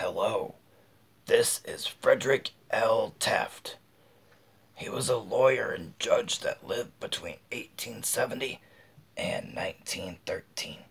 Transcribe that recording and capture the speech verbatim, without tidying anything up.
Hello, this is Frederick L. Taft. He was a lawyer and judge that lived between eighteen seventy and nineteen thirteen.